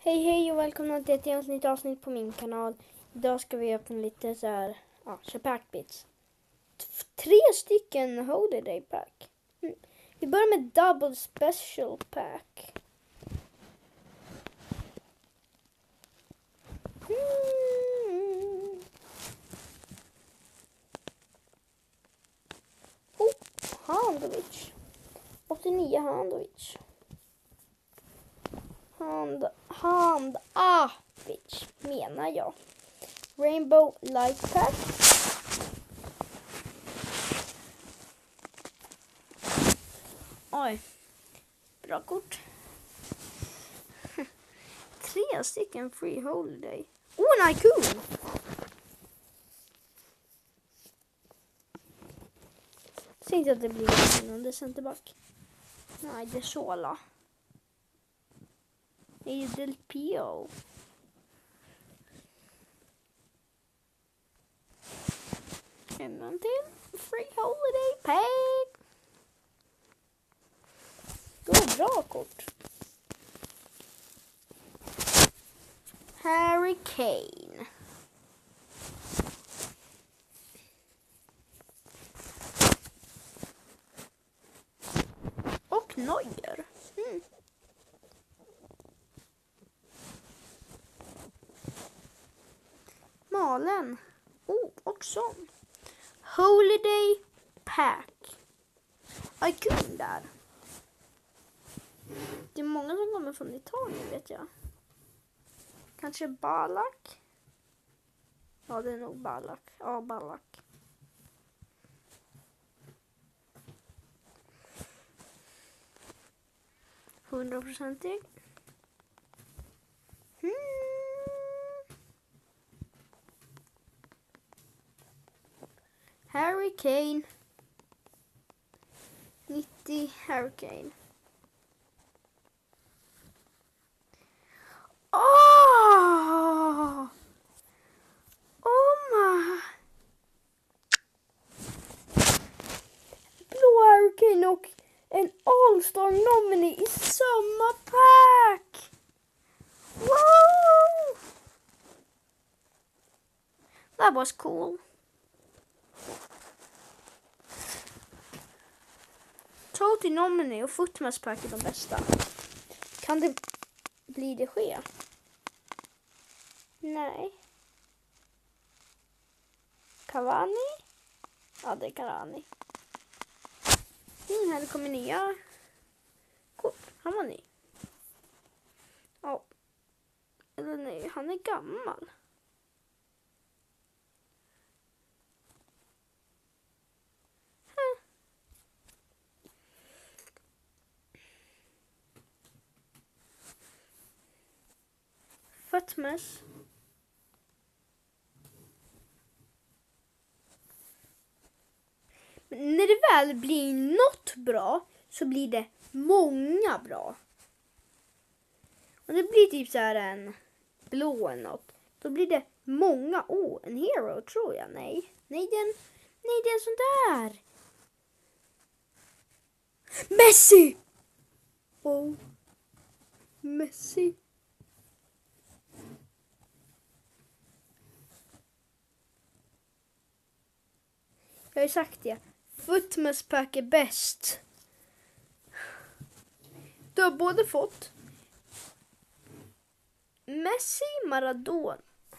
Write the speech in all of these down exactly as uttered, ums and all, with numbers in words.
Hej hej och välkomna till ett helt nytt avsnitt på min kanal. Idag ska vi öppna lite så här, ja, packbits. Tre stycken holiday pack. Mm. Vi börjar med double special pack. Mm. Oh, Handovic. åttionio Handovic. Hand, hand, ah, bitch, menar jag. Rainbow Light Pack. Oj, bra kort. Tre stycken Free Holiday. Oh, nej, cool. Säg inte att det blir någon centerback. Nej, det är Sola. Det är Del Pio. En till. Free Holiday Pack. Det var bra kort. Harry Kane. Och Neuer. Mm. Malen. Oh, och sån. Holiday Pack. Vad kul där. Det är många som kommer från Italien, vet jag. Kanske Ballack. Ja, det är nog Ballack. Ja, Ballack. Hundraprocentig. Hmm. Harry Kane. nittio Harry Kane. Åh! Oh my! Blå Harry Kane och en All-Star nominee i samma pack! Wow! That was cool. Toti nominee och Footmas pack är de bästa. Kan det bli det ske? Nej. Cavani? Ja, det är Cavani. Mm, här kommer nya kort. Han var ny. Ja. Eller nej, han är gammal. Fatmas. Men när det väl blir något bra så blir det många bra. Och det blir typ så här en blå eller något. Då blir det många. Åh, oh, en hero tror jag. Nej, nej det är en, nej, det är en sån där. Messi! Oh, Messi. Jag har ju sagt det. Footmas pack är bäst. Du har både fått Messi, Maradona.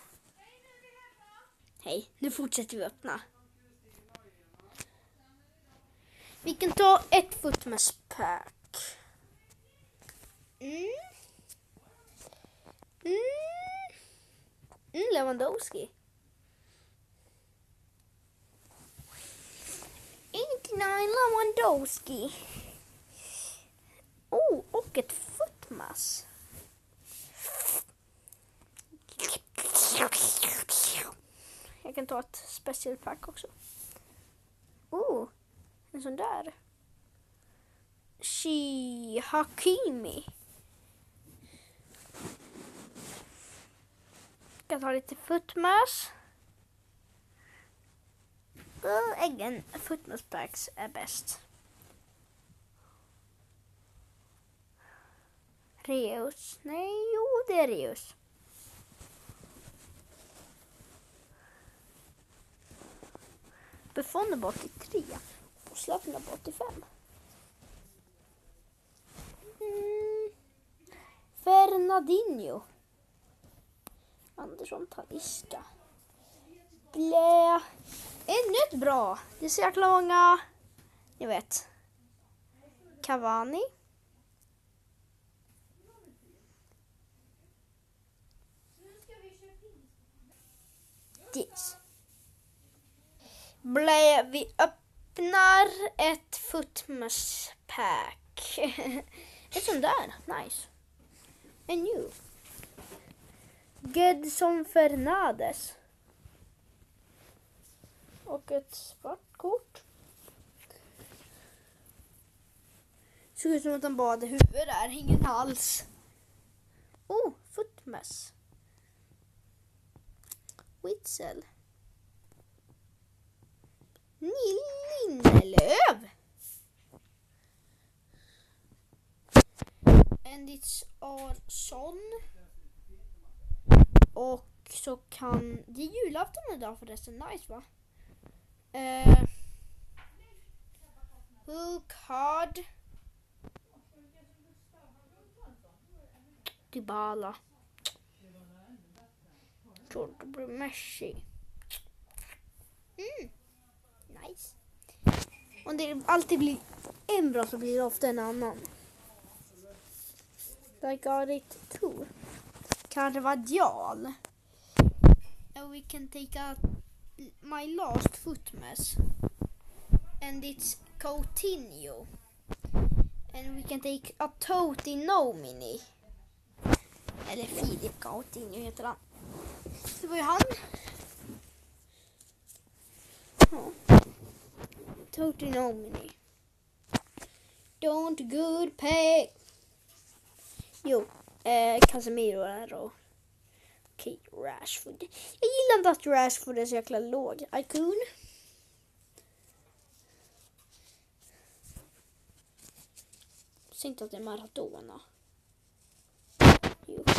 Hej, nu fortsätter vi öppna. Vi kan ta ett Footmas pack. Mm. Mm. Mm, Lewandowski. åttionio Lewandowski. Oh, och ett Footmas. Jag kan ta ett special pack också. Oh, en sån där. Shi Hakimi. Jag kan ta lite Footmas. Och äggen Footmas packs är bäst. Reus. Nej, jo, det är Reus. Buffon är på åttiotre och Zlatan är på åttiofem. Mm. Fernandinho. Andersson Talisca. Blä. Ännu ett bra. Det är så jäkla många. Ni vet. Cavani. This. Blä. Vi öppnar ett footmas pack. Ett sånt där. Nice. En new. Gedson Fernandes. Och ett svart kort. Såg ut som att han bara hade huvud där. Ingen hals. Oh, footmas. Witzel. Lindelöf. And it's Arsson. Och så kan... Det är julafton idag förresten. Nice va? Uh, Hook hard. Dybala. Jordan Messi. Mm. Nice. Om det alltid blir en bra så blir det ofta en annan. I got it too. Kanske var Dial. And we can take out my last footmas. And it's Coutinho. And we can take a Totti Nomini. Eller Filip Coutinho heter han. Det var ju han. Ja. Totti Nomini. Don't good pay. Jo, eh, Casemiro är och okej, okay, Rashford. Jag gillar inte att Rashford är så jäkla låg. Icon. Säg inte att det är Maradona. Jo.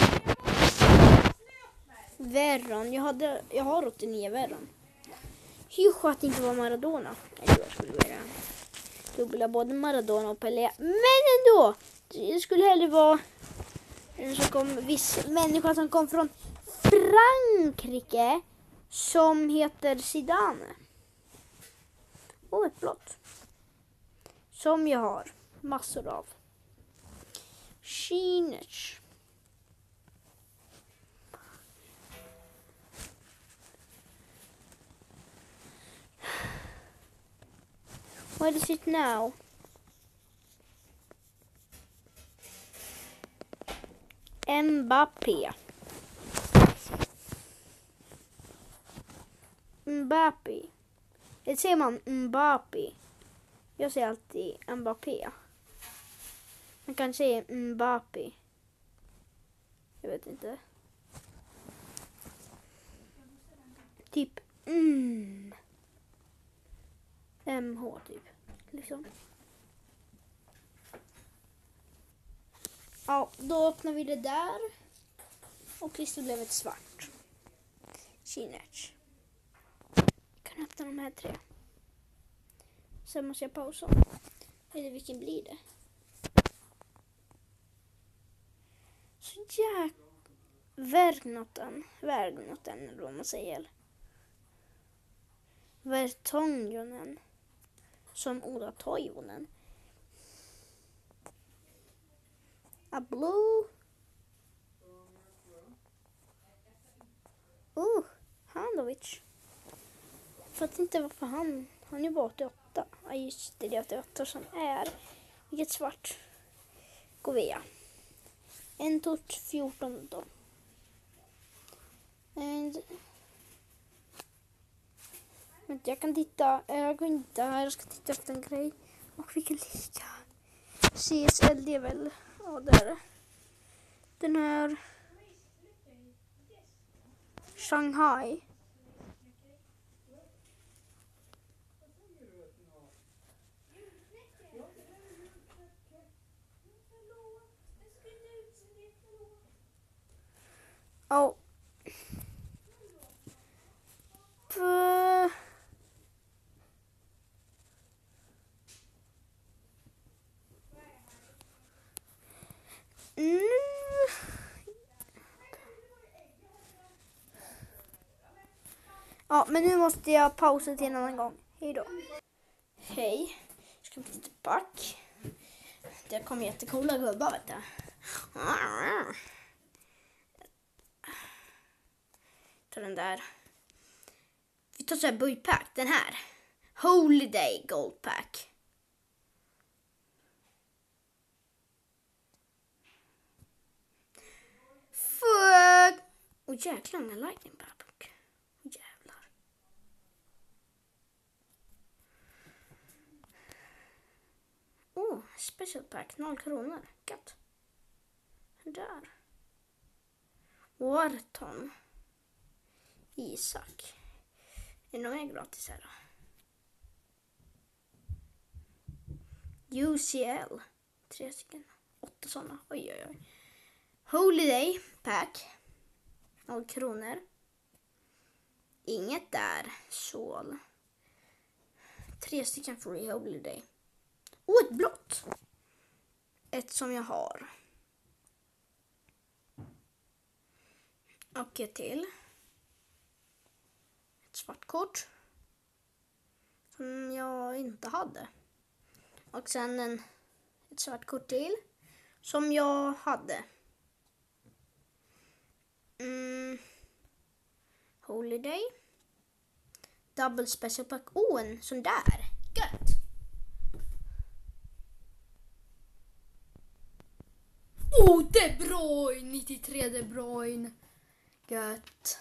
Verron. Jag, hade, jag har åttionio Verron. Hur att det inte var Maradona. Jag skulle vilja dubbla både Maradona och Pelé. Men ändå. Det skulle hellre vara en som kom, viss människa som kom från Frankrike som heter Zidane. Och ett blått. Som jag har massor av. Shinech. What is it now? Mbappé. Mbappé. Det säger man Mbappé. Jag säger alltid Mbappé. Man kan säga Mbappé. Jag vet inte. Typ mm. M H typ. Liksom. Ja, då öppnar vi det där. Och klistret blev ett svart. Shinech. Jag kan öppna de här tre. Sen måste jag pausa. Eller vilken blir det? Så jäk... Vergnoten. Vergnoten eller vad man säger. Vertongionen. Som Ola Toivonen. A blue. Oh, Handovic. För att inte varför han... Han är bara åttioåtta. Ja, just det, det är åttioåtta som är. Vilket svart. Govea. En tort fjorton då. And... Vänta, jag kan titta. Jag går inte här. Jag ska titta efter en grej. Och vilken liga. C S L, det är väl... Ja, där. Den här... Shanghai. Ja. För... Nu... Ja, men nu måste jag pausa till en annan gång. Hej då. Hej. Jag ska bli lite back. Det kommer jättecoola gubbar, vet du. Ta den där. Vi tar så här bujpack. Den här. Holiday Gold Pack. Fuck. Åh oh, jäklar med lightning babbok. Åh oh, jävlar. Åh, oh, special pack. Noll kronor. Gött. Där. Wharton. Isak. Är det något mer gratis här då? U C L. Tre stycken. Åtta sådana. Oj, oj, oj. Holiday pack. Noll kronor. Inget där. Sol. Tre stycken free holiday. Och ett blått. Ett som jag har. Och ett till. Ett svart kort. Som jag inte hade. Och sen en, ett svart kort till. Som jag hade. Mm. Holiday. Double special pack. Oh, en sån där. Gött. Oh, De Bruyne. nittiotre De Bruyne. Gött.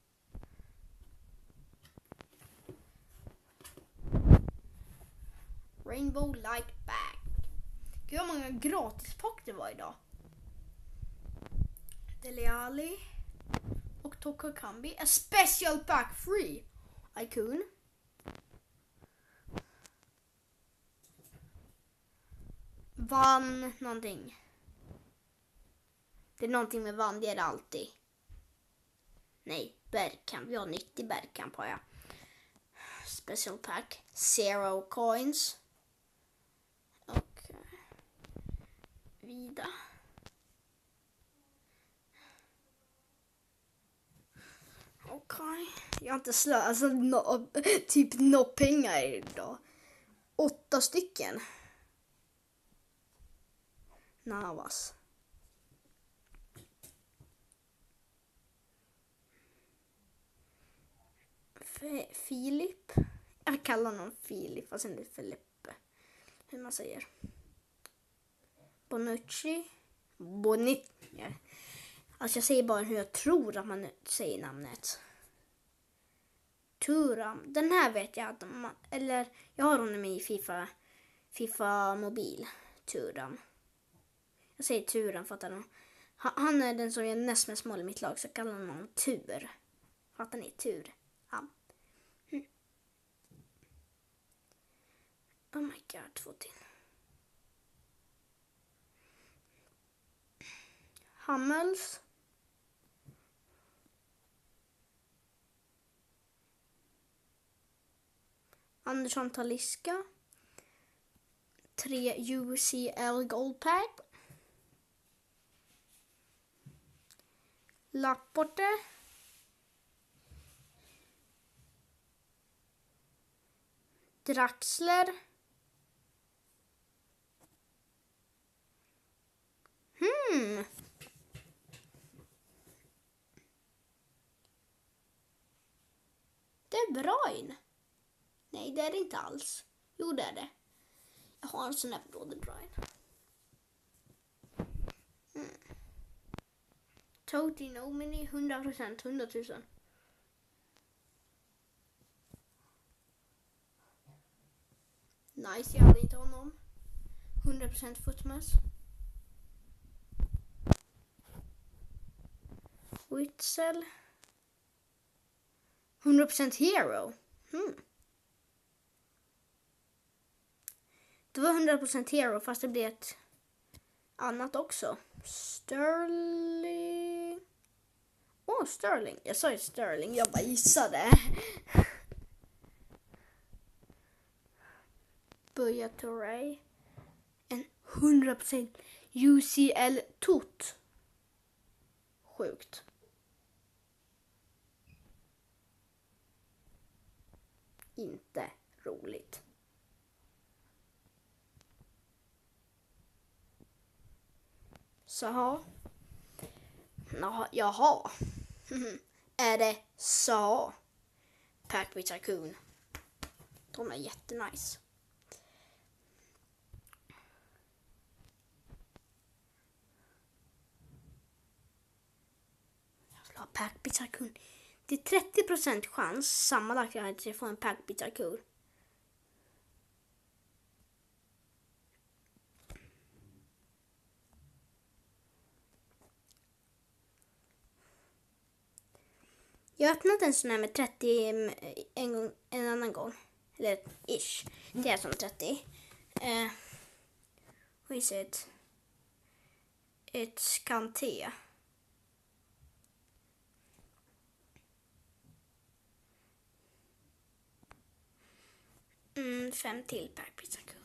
Rainbow Light Bag. Gud vad många gratispack det var idag. Dele Alli. Och Toko Kambi. A special pack free. Icon. Vann någonting. Det är någonting med vann, det är det alltid. Nej, Bergkamp. Vi har nittio Bergkamp har jag. Special pack. Zero coins. Och vida. Okej. Okay. Jag har inte slö, alltså no, typ no pengar idag. Åtta stycken. Navas. F- Filip. Jag kallar honom Filip, fast inte Filippe. Hur man säger. Bonucci. Bonit. Ja. Alltså jag säger bara hur jag tror att man säger namnet. Turam. Den här vet jag att man, eller jag har honom i FIFA FIFA mobil. Turam. Jag säger Turam för att han, han är den som är näst mest mål i mitt lag, så jag kallar honom Tur. För att han är tur. Ja. Mm. Oh my god, två till. Hammels. Andersson Taliska. Tre U C L Gold Pack. Laporte. Draxler. Hmm. De Bruyne. Nej, det är det inte alls. Jo, det är det. Jag har en sån här blå De Bruyne. Mm. Toti Nomini, hundra procent, hundratusen. Nice, jag hade inte honom. hundra procent footmas. Witzel. hundra procent hero. Hmm. Det var hundra procent hero fast det blev ett annat också. Sterling. Ja, Sterling. Jag sa ju Sterling. Jag bara gissade. Buya Touré. En hundra procent U C L-tot. Sjukt. Inte roligt. Så ha. Nå, jaha. Är det så? Packbit Tycoon. De är jättenice. Jag ska ha Packbit Tycoon. Det är trettio procent chans sammanlagt att jag får en Packbit Tycoon. Jag har öppnat en sån här med trettio en, gång, en annan gång. Eller ish. Det är som trettio. Uh, what is it? It's Kanté. Mm, fem till per pizzakung.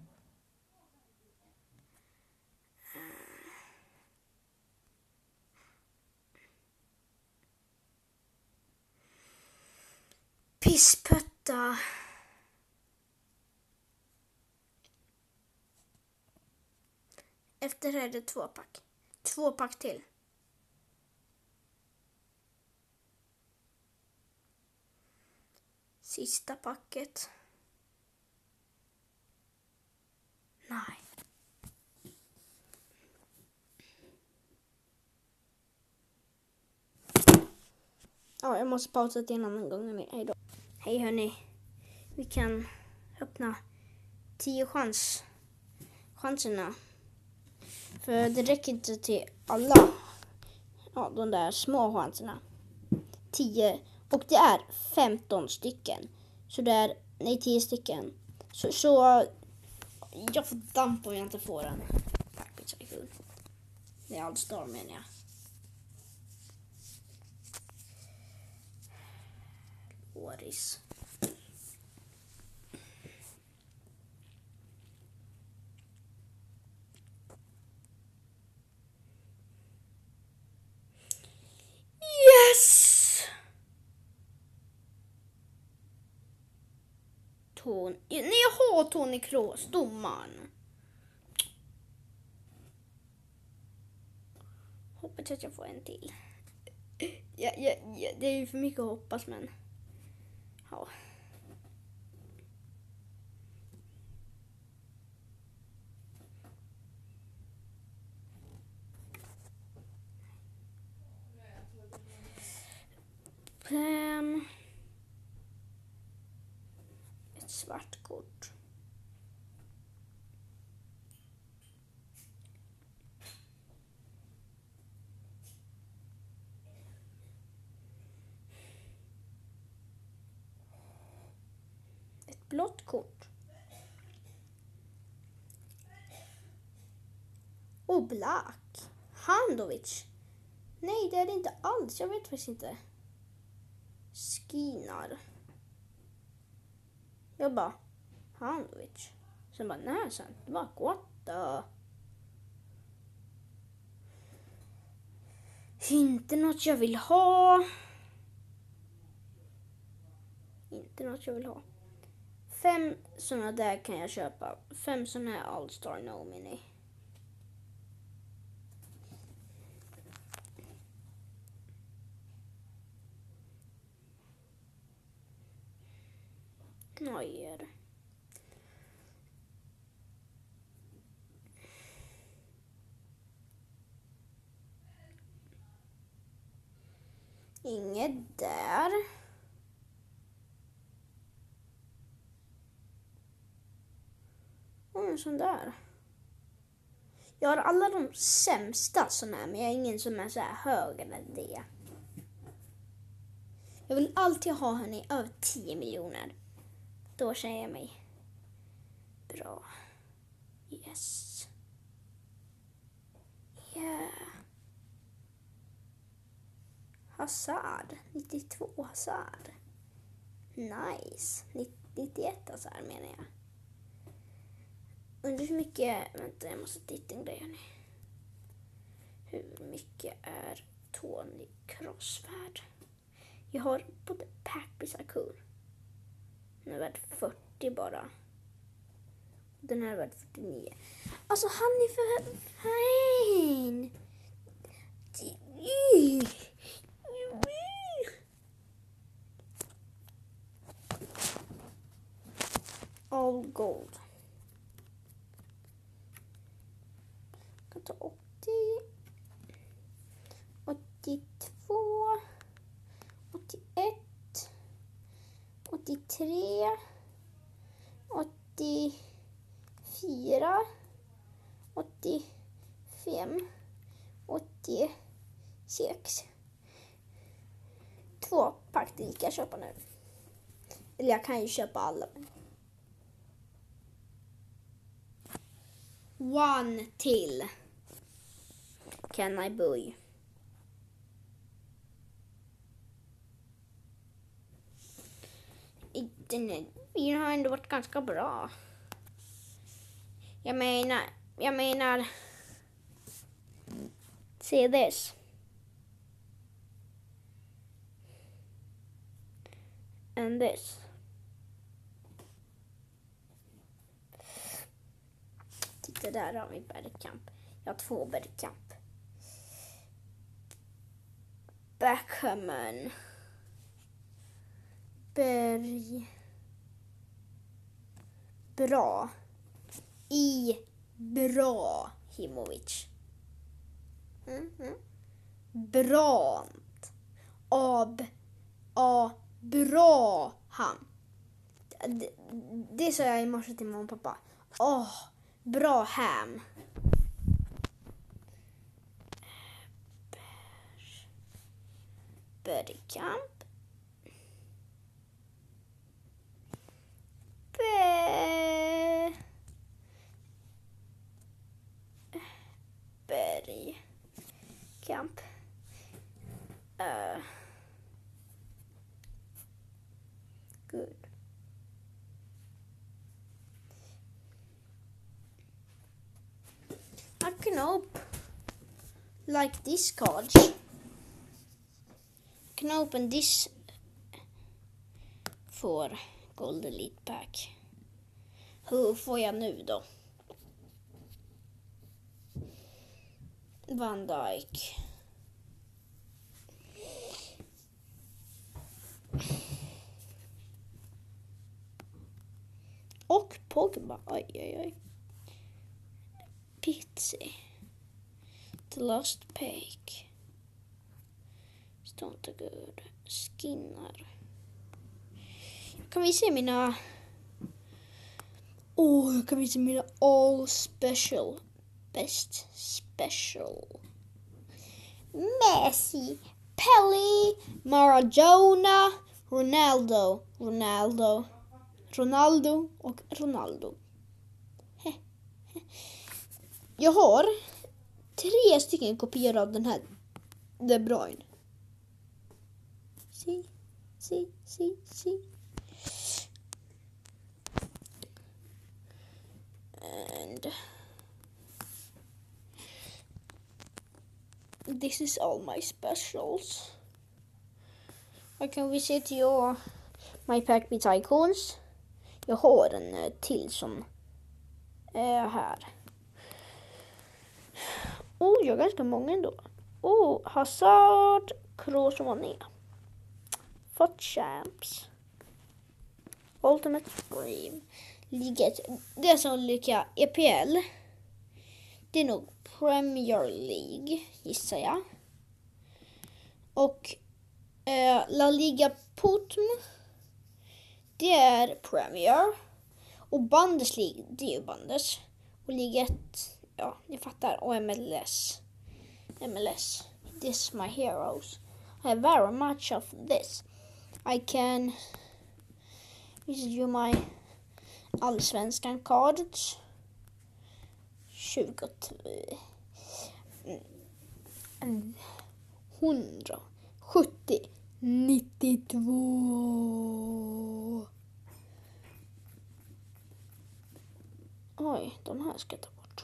Pisspötta. Efter är det två pack. Två pack till. Sista packet. Nej. Ja, jag måste pausa till en annan gång. Hej då. Hej hörni. Vi kan öppna tio chans. chanserna. För det räcker inte till alla. Ja, de där små chanserna. tio. Och det är femton stycken. Så det är, nej tio stycken. Så, så jag får damp om jag inte får en. Det är allt star menar jag. Åris. Yes! Ton. Nej, jag har Tony Kroos, domaren. Hoppas att jag får en till. Ja, ja, ja, det är ju för mycket att hoppas, men ja. Um, ett svart kort. Ett blått kort. Och black. Handovic. Nej, det är det inte alls. Jag vet faktiskt inte. Skinar. Jag bara, Handovic. Sen bara, nej, sen. Det var what the... Inte något jag vill ha. Inte något jag vill ha. Fem såna där kan jag köpa. Fem såna här All-Star No Mini. Neuer. Inget där. Och en sån där. Jag har alla de sämsta såna här, men jag har ingen som är så här hög eller det. Jag vill alltid ha henne över tio miljoner. Då känner jag mig bra. Yes. Yeah. Hazard. nittiotvå Hazard. Nice. nittioett Hazard menar jag. Undrar hur mycket... Vänta, jag måste titta en grej här nu. Hur mycket är Tony Kroos värd? Jag har både Packbis och Cool. Den är värd fyrtio bara. Den här är värd fyrtionio. Alltså han är för fin. All gold. Jag kan ta åttio. åttiotvå. åttioett. åttiotre. åttiofyra. åttiofem. åttiosex. Två pack till kan jag köpa nu. Eller jag kan ju köpa alla. One till. Can I buy? Den har ändå varit ganska bra. Jag menar, jag menar se this. And this. Titta, där har vi Bergkamp. Jag har två Bergkamp. Backhammon. Berg. Bra. I bra Himovic. Mm-hmm. Brant. Ab. A. Bra ham. Det, det sa jag i morse till mamma och pappa. Åh, oh, bra ham. Bergkamp. Be- Bergkamp. Uh. Good. I can open like this cards. I can open this for Gold Elite Pack. Hur får jag nu då? Van Dijk. Och Pogba. Oj, oj, oj. Pizzi. The Lost Pake. Stone good. Skinner. Kan vi se mina... Åh, oh, jag kan visa mina all special. Best special. Messi. Pelé. Maradona. Ronaldo. Ronaldo. Ronaldo och Ronaldo. He, he. Jag har tre stycken kopior av den här De Bruyne. Si, si, si, si. And this is all my specials. I can visit your my pack with icons. Jag har en till som är här. Oh, jag har ganska många ändå. Oh, Hazard, Kroos och Mané. Fått champs. Ultimate Dream. Liget. Det som lyckas E P L. Det är nog Premier League, gissar jag. Och eh, La Liga Putm. Det är Premier. Och Bundesliga, det är ju Bundes. Och liget, ja, ni fattar. Och M L S. M L S. This is my heroes. I have very much of this. I can visit you my allsvenskan cards. tjugotvå. hundra. sjuttio, nittiotvå. Oj, de här ska jag ta bort.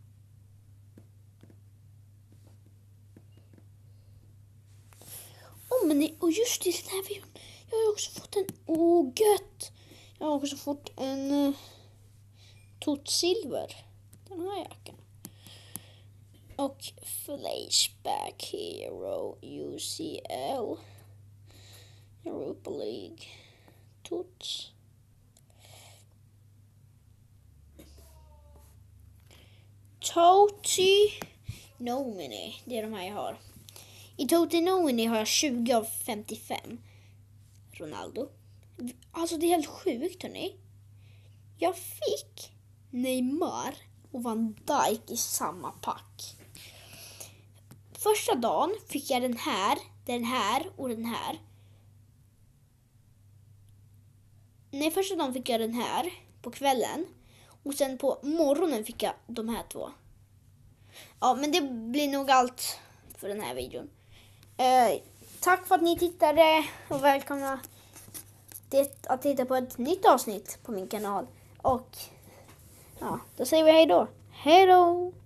Oh, men det, och just det, den här videon. Jag har också fått en, åh oh, gött. Jag har också fått en uh, tot silver. Den här jackan. Och Flashback Hero U C L Europa League Tots. Toti Nomini, det är de här jag har. I Toti Nomini har jag tjugo av femtiofem. Ronaldo. Alltså det är helt sjukt, hörni. Jag fick Neymar och Van Dijk i samma pack. Första dagen fick jag den här, den här och den här. Nej, första dagen fick jag den här på kvällen. Och sen på morgonen fick jag de här två. Ja, men det blir nog allt för den här videon. Eh, tack för att ni tittade och välkomna till att titta på ett nytt avsnitt på min kanal. Och ja, då säger vi hej då. Hej då!